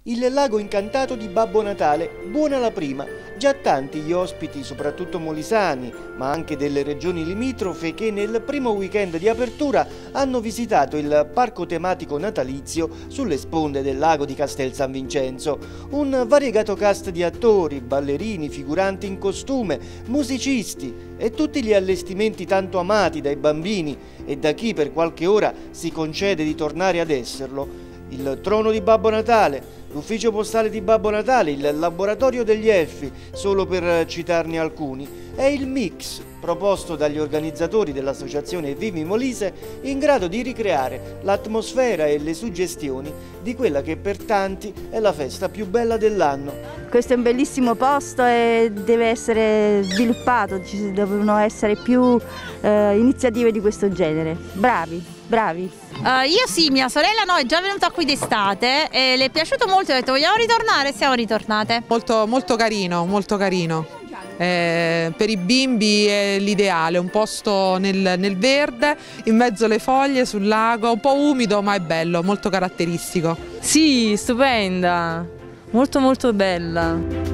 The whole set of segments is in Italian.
Il lago incantato di Babbo Natale, buona la prima. Già tanti gli ospiti, soprattutto molisani, ma anche delle regioni limitrofe, che nel primo weekend di apertura hanno visitato il parco tematico natalizio sulle sponde del lago di Castel San Vincenzo. Un variegato cast di attori, ballerini, figuranti in costume, musicisti e tutti gli allestimenti tanto amati dai bambini e da chi per qualche ora si concede di tornare ad esserlo. Il trono di Babbo Natale, l'ufficio postale di Babbo Natale, il laboratorio degli elfi, solo per citarne alcuni, è il mix proposto dagli organizzatori dell'associazione Vivi Molise, in grado di ricreare l'atmosfera e le suggestioni di quella che per tanti è la festa più bella dell'anno. Questo è un bellissimo posto e deve essere sviluppato, ci devono essere più iniziative di questo genere. Bravi. Io sì, mia sorella no, è già venuta qui d'estate e le è piaciuto molto, ha detto vogliamo ritornare e siamo ritornate. Molto carino, molto carino. Per i bimbi è l'ideale, un posto nel verde, in mezzo alle foglie, sul lago, un po' umido ma è bello, molto caratteristico. Sì, stupenda, molto bella.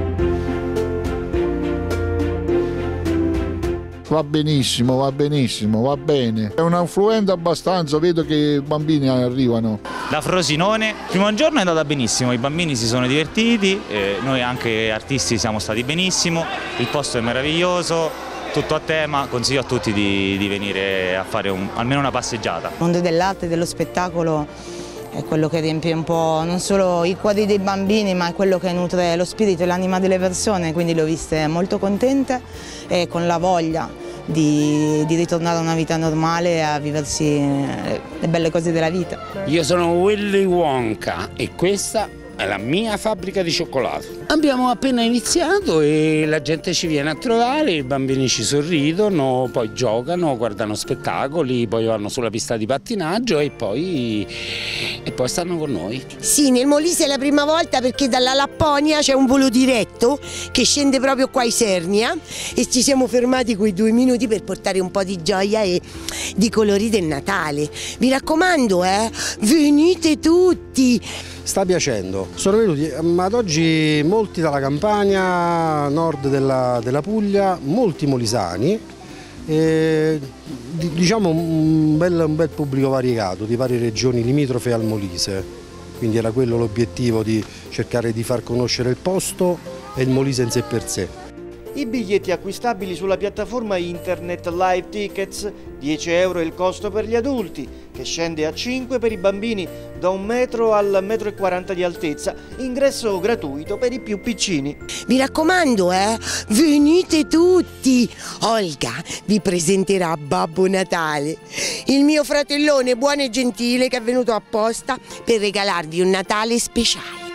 Va benissimo, va bene. È un affluente abbastanza, vedo che i bambini arrivano. Da Frosinone, il primo giorno è andata benissimo, i bambini si sono divertiti, noi anche artisti siamo stati benissimo, il posto è meraviglioso, tutto a tema, consiglio a tutti di venire a fare almeno una passeggiata. Il mondo dell'arte e dello spettacolo è quello che riempie un po' non solo i cuori dei bambini, ma è quello che nutre lo spirito e l'anima delle persone, quindi le ho viste molto contente e con la voglia di ritornare a una vita normale e a viversi le belle cose della vita. Io sono Willy Wonka e questa è la mia fabbrica di cioccolato. Abbiamo appena iniziato e la gente ci viene a trovare, i bambini ci sorridono, poi giocano, guardano spettacoli, poi vanno sulla pista di pattinaggio e poi stanno con noi. Sì, nel Molise è la prima volta perché dalla Lapponia c'è un volo diretto che scende proprio qua a Isernia e ci siamo fermati quei 2 minuti per portare un po' di gioia e di colori del Natale. Vi raccomando, venite tutti! Sta piacendo, sono venuti ad oggi molti dalla Campania, nord della Puglia, molti molisani, diciamo un bel pubblico variegato di varie regioni limitrofe al Molise, quindi era quello l'obiettivo, di cercare di far conoscere il posto e il Molise in sé per sé. I biglietti acquistabili sulla piattaforma internet Live Tickets, 10 euro il costo per gli adulti, che scende a 5 per i bambini da 1 metro al 1,40 m di altezza, ingresso gratuito per i più piccini. Vi raccomando, venite tutti! Olga vi presenterà Babbo Natale, il mio fratellone buono e gentile che è venuto apposta per regalarvi un Natale speciale.